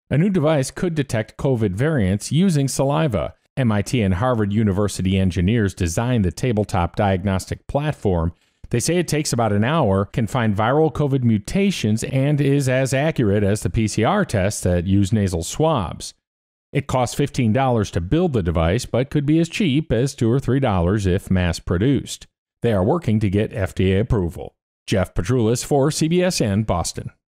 A new device could detect COVID variants using saliva. MIT and Harvard University engineers designed the tabletop diagnostic platform. They say it takes about an hour, can find viral COVID mutations, and is as accurate as the PCR tests that use nasal swabs. It costs $15 to build the device, but could be as cheap as $2 or $3 if mass-produced. They are working to get FDA approval. Geoff Petrulis for CBSN Boston.